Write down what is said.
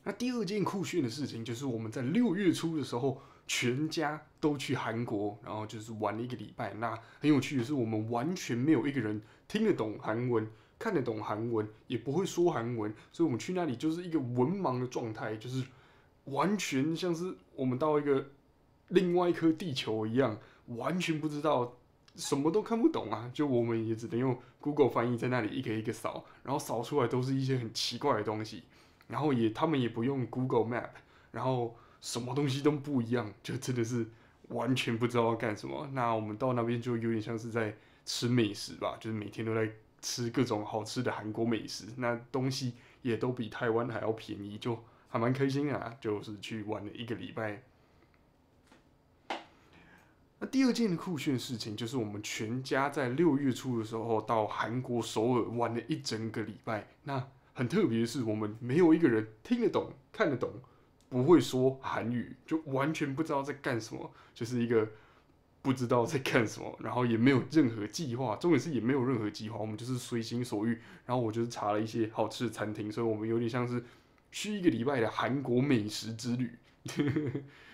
那第二件酷炫的事情就是我们在6月初的时候，全家都去韩国，然后就是玩了一个礼拜。那很有趣的是，我们完全没有一个人听得懂韩文。看得懂韩文，也不会说韩文，所以我们去那里就是一个文盲的状态，就是完全像是我们到一个另外一颗地球一样，完全不知道，什么都看不懂啊！就我们也只能用 Google 翻译在那里一个一个扫，然后扫出来都是一些很奇怪的东西，然后他们也不用 Google Map，然后什么东西都不一样，就真的是完全不知道要干什么。那我们到那边就有点像是在吃美食吧，就是每天都在吃各种好吃的韩国美食，那东西也都比台湾还要便宜，就还蛮开心啊！就是去玩了一个礼拜。那第二件的酷炫事情就是我们全家在6月初的时候到韩国首尔玩了一整个礼拜。那很特别的是，我们没有一个人听得懂、看得懂，不会说韩语，就完全不知道在干什么，就是一个不知道在干什么，然后也没有任何计划。重点是也没有任何计划，我们就是随心所欲。然后我就是查了一些好吃的餐厅，所以我们有点像是去一个礼拜的韩国美食之旅。